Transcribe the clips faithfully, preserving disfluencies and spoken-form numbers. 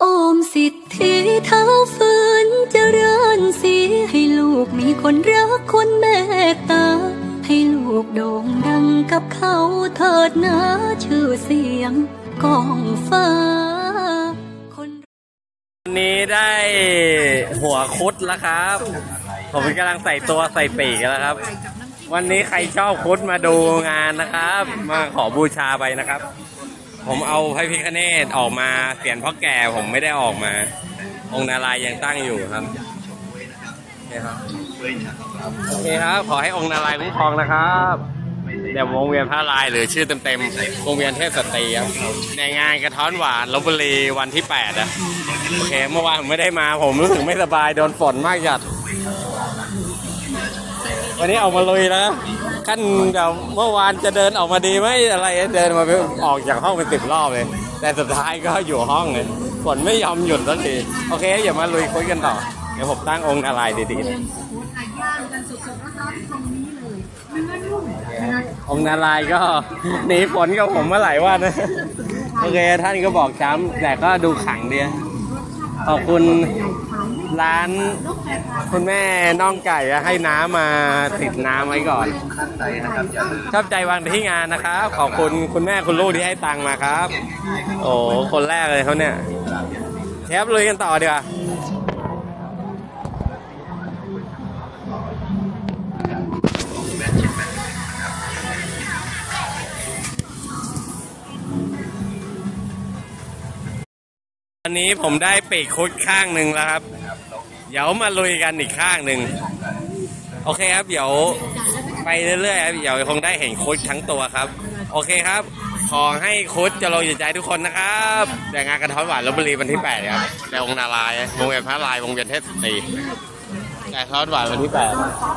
โอมสิทธิเท้าฝืนเจริญสีให้ลูกมีคนรักคนเมตตาให้ลูกโด่งดังกับเขาเถิดนะชื่อเสียงก้องฟ้าวันนี้ได้หัวคุดแล้วครับผมกำลังใส่ตัวใส่ปีกแล้วครับวันนี้ใครชอบคุดมาดูงานนะครับมาขอบูชาไปนะครับผมเอาพระพิฆเนศออกมาเสียนพ่อแก่ผมไม่ได้ออกมาองค์นารายณ์ยังตั้งอยู่ครับโอเคครับโอเคครับขอให้องค์นารายณ์คุ้มครองนะครับเดี๋ยววงเวียนพระนารายณ์หรือชื่อเต็มๆวงเวียนเทพสตรีครับในงานกระท้อนหวานลพบุรีวันที่แปดอะโอเคเมื่อวานผมไม่ได้มาผมรู้สึกไม่สบายโดนฝนมากจัดวันนี้ออกมาลุยแล้วขั้นเดี๋ยวเมื่อวานจะเดินออกมาดีไหมอะไรเดินมาออกจากห้องเป็นสิบรอบเลยแต่สุดท้ายก็อยู่ห้องเลยฝนไม่ยอมหยุดสักทีโอเคอย่ามาลุยคุยกันต่อเดี๋ยวผมตั้งองค์นารายณ์ดีๆเลยองค์นารายณ์ก็หนีฝนกับผมมาหลายวันนะโอเคท่านก็บอกช้ำแต่ก็ดูขังดีขอบคุณร้านคุณแม่น้องไก่ให้น้ำมาติดน้ำไว้ก่อนชอบใจวางที่งานนะครับขอบคุณคุณแม่คุณลูกที่ให้ตังมาครับโอ้คนแรกเลยเขาเนี่ยเชฟลุยกันต่อดีกว่าวันนี้ผมได้ปีกคุดข้างหนึ่งแล้วครับเดี๋ยวมาลุยกันอีกข้างหนึ่งโอเคครับเดี๋ยวไปเรื่อยๆครับเดี๋ยวคงได้เห็นคุดทั้งตัวครับโอเคครับขอให้คุดจะลงอยู่ใจทุกคนนะครับแต่งานกระท้อนหวานลพบุรีวันที่แปดครับแต่องค์นารายณ์วงเวียนพระนารายณ์วงเวียนเทพสตรีกระท้อนหวานวันที่แปด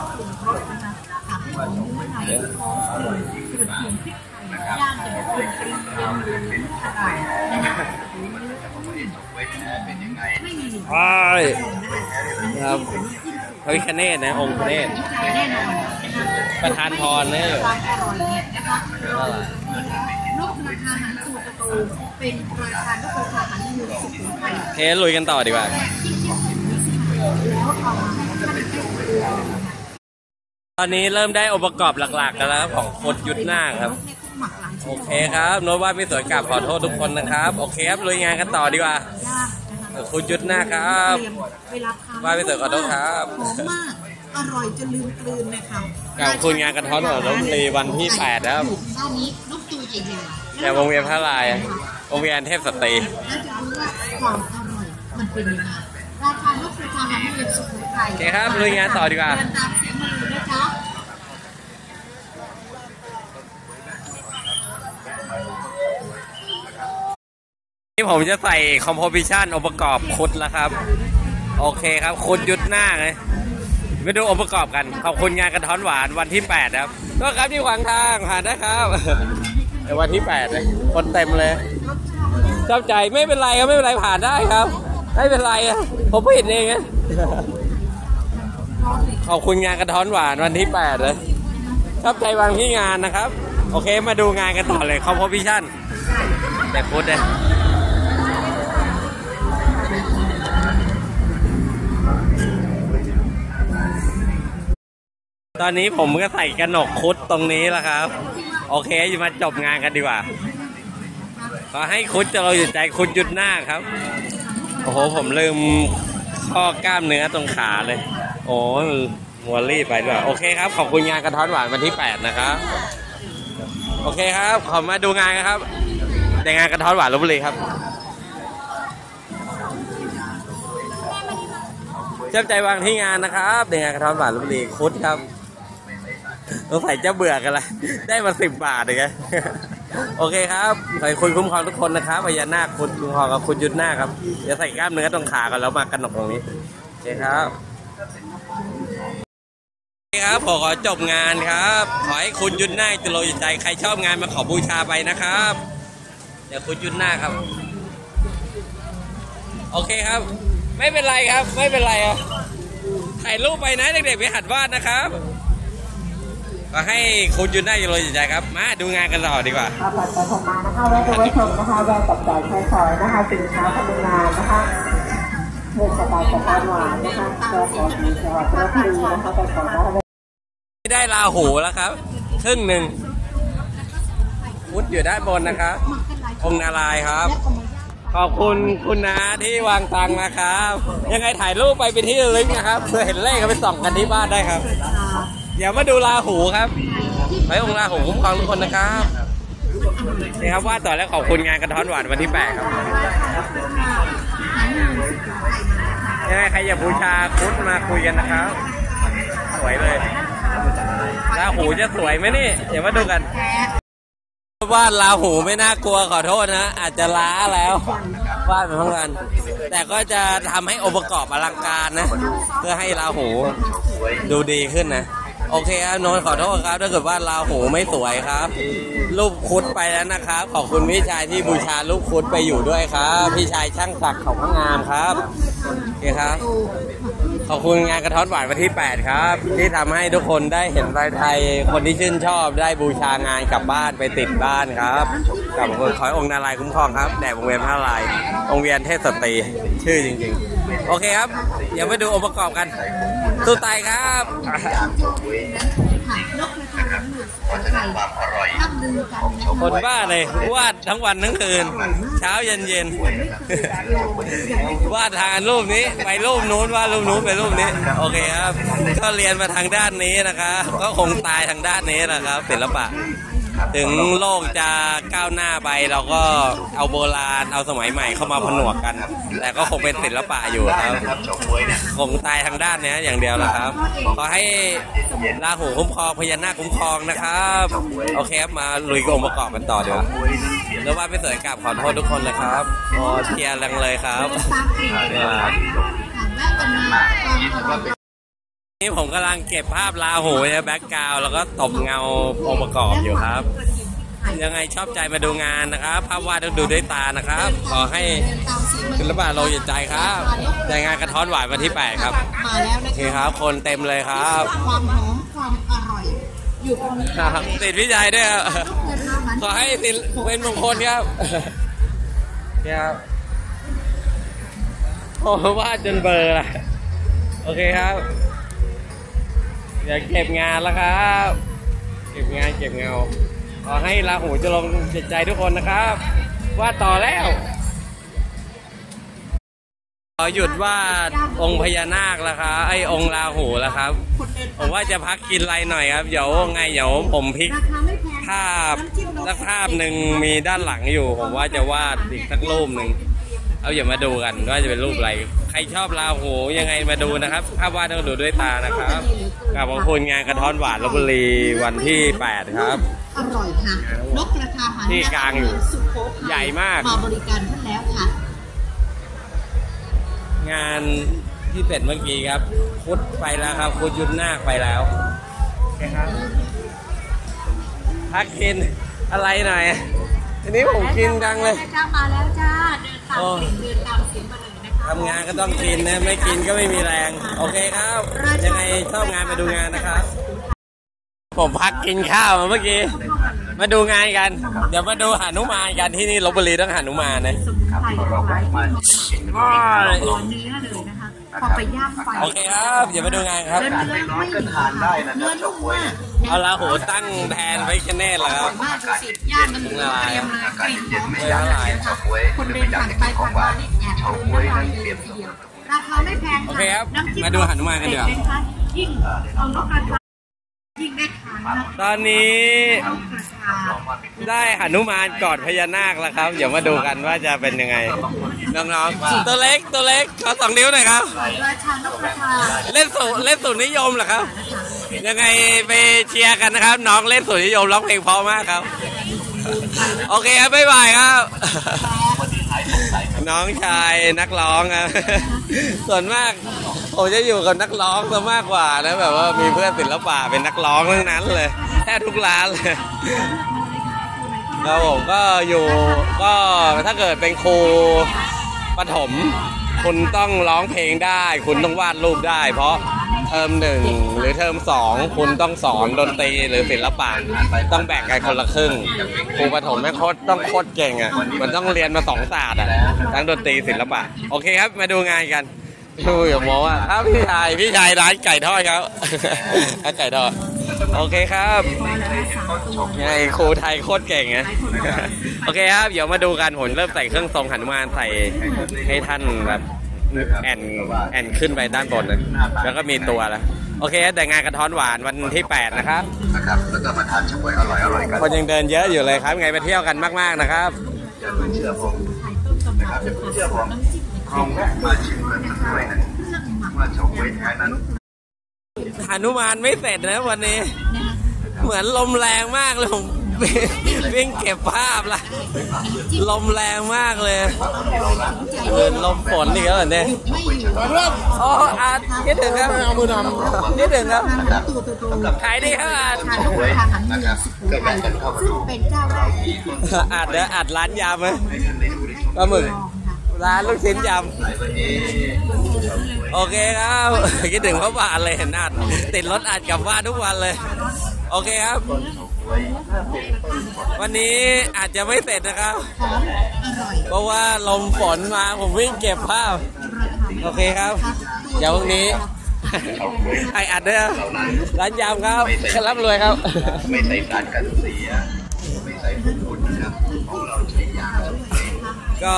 ใช่ครับพระพิฆเนศนะองค์พระเนศประธานพรนี่อยู่เฮ้ลุยกันต่อดีกว่าตอนนี้เริ่มได้องค์ประกอบหลักๆกันแล้วของคุดยุทธนาคครับโอเคครับโน้ตว่าไม่สวยกลับขอโทษทุกคนนะครับโอเคครับลุยงานกันต่อดีกว่าคุดยุทธนาคครับว่าไม่สวยขอโทษครับหอมมากอร่อยจนลืมกลืนเลยค่ะกับคุณงานกระท้อนหวานลพบุรีวันที่แปดครับด้านนี้ลูกตัวใหญ่ๆแต่วงเวียนพระนารายณ์วงเวียนเทพสตรีแล้วจะรู้ว่าความอร่อยมันเป็นยังไงราคาลูกคือทางร้านเรียนสุโขทัยโอเคครับลุยงานต่อดีกว่าเดินตามเสียงมือนะจ๊ะนี่ผมจะใส่คอมโพสิชันองค์ประกอบคุดแล้วครับโอเคครับคุดยุทธนาคเลยไปดูองค์ประกอบกันขอบคุณงานกระท้อนหวานวันที่แปดครับก็ครับที่ขวางทางผ่านได้ครับในวันที่แปดเลยคนเต็มเลยชอบใจไม่เป็นไรครับไม่เป็นไรผ่านได้ครับไม่เป็นไรผมผิดเองขอบคุณงานกระท้อนหวานวันที่แปดเลยชอบใจวางที่งานนะครับโอเคมาดูงานกันต่อเลยคอมโพสิชันแต่คุดเลยตอนนี้ผมก็ใส่กระหนกคุดตรงนี้แล้วครับโอเคจะมาจบงานกันดีกว่าขอให้คุดจะเราอยู่ใจคุดยุทธนาคครับโอ้โหผมลืมข้อกล้ามเนื้อตรงขาเลยโอ้มัวรีบไปด้วยโอเคครับขอบคุณงานกระท้อนหวานวันที่แปดนะครับโอเคครับขอมาดูงานกันครับในงานกระท้อนหวานลพบุรีครับเจ้าใจวางที่งานนะครับในงานกระท้อนหวานลพบุรีคุดครับต้องใส่เจ้าเบื่อกันละได้มาสิบบาทเลยครับโอเคครับขอให้คุณคุ้มครองทุกคนนะครับพญานาคคุณคุ้มครองกับคุณยุทธนาคครับจะใส่กล้ามเนื้อตรงขากันแล้วมากระหนกตรงนี้โอเคครับโอเคครับผมขอจบงานครับขอให้คุณยุทธนาคจะโลจิตใจใครชอบงานมาขอบูชาไปนะครับเดี๋ยวคุณยุทธนาคครับโอเคครับไม่เป็นไรครับไม่เป็นไรอ่ะถ่ายรูปไปนะเด็กๆไปหัดวาดนะครับก็ให้คุณยุนได้ยโรยใจครับมาดูงานกันต่อดีกว่าผ่านไปผ่านมานะคะแวะดูไว้ชมนะคะแวะจับจ่ายใช้สอยนะคะสินค้าทำงานนะคะเรื่องสไตล์สไตล์หวานนะคะก็ขอดีขอพระคุณนะคะไปขอได้ได้ลาหูแล้วครับครึ่งหนึ่งมุดอยู่ด้านบนนะครับองค์นารายณ์ครับขอบคุณคุณนาที่วางตังค์นะครับยังไงถ่ายรูปไปเป็นที่ระลึกนะครับเพื่อเห็นเลขก็ไปส่องกันที่บ้านได้ครับเดี๋ยวมาดูลาหูครับไปองค์ลาหูคุ้มครองทุกคนนะครับนี่ครับว่าต่อแล้วขอบคุณงานกระท้อนหวานวันที่แปดครับยังไงใครอยากบูชาพุทธมาคุยกันนะครับสวยเลยลาหูจะสวยไหมนี่เดี๋ยวมาดูกันวาดลาหูไม่น่ากลัวขอโทษนะอาจจะล้าแล้ววาดเป็นทั้งวันแต่ก็จะทำให้องค์ประกอบอลังการนะเพื่อให้ลาหูดูดีขึ้นนะโอเคครับโน้ตขอโทษครับถ้าเกิดว่าลาหูไม่สวยครับรูปคุดไปแล้วนะครับขอบคุณพี่ชายที่บูชารูปคุดไปอยู่ด้วยครับพี่ชายช่างศักดิ์เขาพระงามครับโอเคครับขอบคุณงานกระท้อนหวานวันที่แปดครับที่ทำให้ทุกคนได้เห็นไทยไทยคนที่ชื่นชอบได้บูชางานกลับบ้านไปติดบ้านครับกับคนขอองค์นารายณ์คุ้มครองครับแด่วงเวียนพระลายองค์เวียนเทพสตรีชื่อจริงๆโอเคครับเดี๋ยวไปดูองค์ประกอบกันตู้ไตครับคนบ้าเลยวาดทั้งวันทั้งคืนเช้าเย็นเย็นวาดทางรูปนี้ไปรูปนู้นวาดรูปนู้นไปรูปนี้โอเคครับก็เรียนมาทางด้านนี้นะครับก็คงตายทางด้านนี้นะครับศิลปะถึงโลกจะก้าวหน้าไปเราก็เอาโบราณเอาสมัยใหม่เข้ามาผนวกกันแต่ก็คงเป็นศิลปะอยู่ครับคงตายทางด้านนี้อย่างเดียวนะครับขอให้ราหูคุ้มครองพญานาคคุ้มครองนะครับโอเคครับมาลุยองค์ประกอบกันต่อเดี๋ยวแล้วว่าไม่สวยกลับขอโทษทุกคนเลยครับโอ้เชียร์แรงเลยครับนี่ผมกำลังเก็บภาพราหูในแบ็กกราวด์แล้วก็ตบเงาองค์ประกอบอยู่ครับยังไงชอบใจมาดูงานนะครับภาพวาดต้องดูด้วยตานะครับขอให้ศิลปะโลยใจครับในงานกระท้อนหวานวันที่แปดครับโอเคครับคนเต็มเลยครับความหอมความอร่อยอยู่ตรงนี้ติดวิจัยด้วยครับขอให้เป็นมงคลครับครับโอ้วาดจนเบลอละโอเคครับเดี๋ยวเก็บงานแล้วครับเก็บงานเก็บเงาขอให้ราหูจะลงจิตใจทุกคนนะครับว่าต่อแล้วขอหยุดว่าองค์พญานาคแล้วครับไอ้องค์ราหูแล้วครับผมว่าจะพักกินอะไรหน่อยครับเดี๋ยวไงเดี๋ยวผมพลิกภาพสักภาพหนึ่งมีด้านหลังอยู่ผมว่าจะวาดอีกสักรูปหนึ่งเอาอย่ามาดูกันว่าจะเป็นรูปอะไรใครชอบราหูยังไงมาดูนะครับภาพวาดต้องดูด้วยตานะครับกับขอบคุณงานกระท้อนหวานลพบุรีวันที่แปดครับอร่อยค่ะนกกระทาหางที่กลางอยู่ใหญ่มากมาบริการท่านแล้วค่ะงานที่เสร็จเมื่อกี้ครับคุดไปแล้วครับคุดยุนนาคไปแล้วครับพักกินอะไรหน่อยทีนี้ผมกินดังเลยจ้ามาแล้วจ้าเดินตามเดินตามเสียงมาเลยนะคะทำงานก็ต้องกินนะไม่กินก็ไม่มีแรงโอเคครับยังไงชอบงานมาดูงานนะครับผมพักกินข้าวมาเมื่อกี้มาดูงานกันเดี๋ยวมาดูหนุมานกันที่นี่ลพบุรีต้องหนุมานนะพอไปย่างไฟโอเคครับเดี๋ยวมาดูงานครับเนื้อไม่ก็ทานได้นะเนื้อนุ่มมากเอาละโหตั้งแทนไว้กันแน่แล้วครับมากดูสิย่างมันเตรียมเลยกลิ่นหอมไม่ได้นะคะคนเดินผ่านไปผ่านมานี่แอบดูน้ำลายเลยทีเดียวราคาไม่แพงค่ะโอเคครับมาดูหนุมานกันเดี๋ยวยิ่งเอานกกระทายิ่งได้ทานตอนนี้ได้หนุมานกอดพญานาคแล้วครับเดี๋ยวมาดูกันว่าจะเป็นยังไงน้องๆตัวเล็กตัวเล็กขอสองนิ้วหน่อยครับเล่นสูเล่นสูนิยมเหรอครับยังไงไปเชียร์กันนะครับน้องเล่นสูนิยมร้องเพลงเพราะมากครับโอเคครับบ๊ายบายครับน้องชายนักร้องครับส่วนมากผมจะอยู่กับนักร้องซะมากกว่านะแบบว่ามีเพื่อนศิลปะเป็นนักร้องทั้งนั้นเลยแทบทุกร้านเลยแล้วผมก็อยู่ก็ถ้าเกิดเป็นครูประถมคุณต้องร้องเพลงได้คุณต้องวาดรูปได้เพราะเทอมหนึ่งหรือเทอมสองคุณต้องสอนดนตรีหรือศิลปะต้องแบ่งกันคนละครึ่งครูประถมแม่โคตรต้องโคตรเก่งอ่ะมันต้องเรียนมาสองศาสตร์อ่ะทั้งดนตรีศิลปะโอเคครับมาดูงานกันดูอย่ามองว่าอ้าวพี่ชายพี่ชายร้านไก่ทอดครับร้านไก่ทอดโอเคครับไงครูไทยโคตรเก่งนะโอเคครับเดี๋ยวมาดูกันผมเริ่มใส่เครื่องทรงหนุมานใส่ให้ท่านแบบแอนแอนขึ้นไปด้านบนเลยแล้วก็มีตัวแล้วโอเคแต่งานกระท้อนหวานวันที่แปดนะครับนะครับแล้วก็มาทานชวยอร่อยอร่อยกันคนยังเดินเยอะอยู่เลยครับไงไปเที่ยวกันมากๆนะครับอย่าเพิ่งเชื่อผมนะครับอย่าเพิ่งเชื่อผมลองแวะมาชิมกันสักหน่อยนะว่าเฉาก๊วยแท้นั้นหนุมานไม่เสร็จนะวันนี้เหมือนลมแรงมากเลยผมวิ่งเก็บภาพละลมแรงมากเลยเหมือนลมฝนนี่ก็เหมือนเนี่ยอ๋ออาร์ตคิดถึงครับเอามือนำคิดถึงครับขายดีครับอาร์ตนะครับก็แบ่งกันเข้ามาดูเป็นเจ้าแรกอาร์ตเดี๋ยวอาร์ตร้านยำไหมปลาหมึกร้านลูกชิ้นยำโอเคครับคิดถึงเพราะว่าอะไรเห็นอาร์ตติดรถอาร์ตกลับบ้านทุกวันเลยโอเคครับวันนี้อาจจะไม่เสร็จนะครับเพราะว่าลมฝนมาผมวิ่งเก็บภาพโอเคครับเดี๋ยววันนี้ไออัดเด้อร้านยำครับรับรวยครับไม่ใส่สารกันเสียไม่ใส่ฝุ่นนะครับของเราใช้ยาก็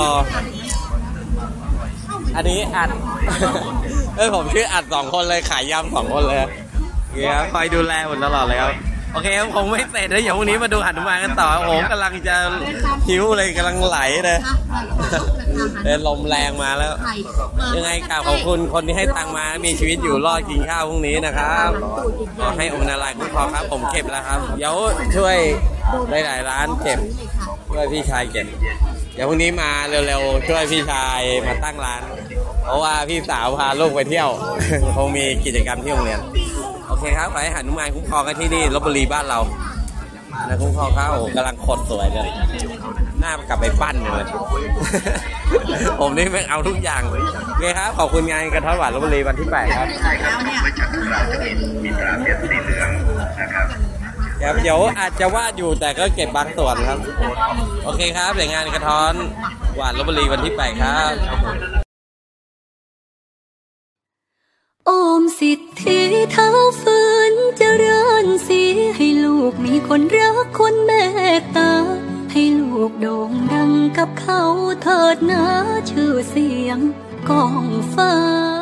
อันนี้อัดเออผมชื่ออัดสองคนเลยขายยำสองคนเลยเดี๋ยวคอยดูแลผมตลอดเลยครับโอเคครับคงไม่เสร็จนะเดี๋ยววันนี้มาดูหนุมานกันต่อโอ้กำลังจะหิวเลยกำลังไหลเลยเดินลมแรงมาแล้วยังไงกล่าวขอบคุณคนที่ให้ตังมามีชีวิตอยู่รอดกินข้าวพรุ่งนี้นะครับขอให้องค์นารายณ์คุ้มครองครับผมเก็บแล้วครับเดี๋ยวช่วยหลายๆร้านเก็บช่วยพี่ชายเก็บเดี๋ยวพรุ่งนี้มาเร็วๆช่วยพี่ชายมาตั้งร้านเพราะว่าพี่สาวพาลูกไปเที่ยวคงมีกิจกรรมที่โรงเรียนโอเคครับขอให้หนุมานคุ้มครองกันที่นี่ลพบุรีบ้านเรานะคุ้มครองเขาโอ้กำลังคนสวยเลยหน้ากลับไปปั้นเลยผมนี่ไม่เอาทุกอย่างโอเคครับขอบคุณงานกระท้อนหวานลพบุรีวันที่แปดครับใช่ครับไม่จัดเราจะมีมีตราเพชรสีเหลืองนะครับเดี๋ยวอาจจะวาดอยู่แต่ก็เก็บบางส่วนครับโอเคครับแต่งานกระท้อนหวานลพบุรีวันที่แปดครับโอมสิทธิเท้าฟื้นเจริญสีให้ลูกมีคนรักคนเมตตาให้ลูกโด่งดังกับเขาเถิดนะชื่อเสียงก้องฟ้า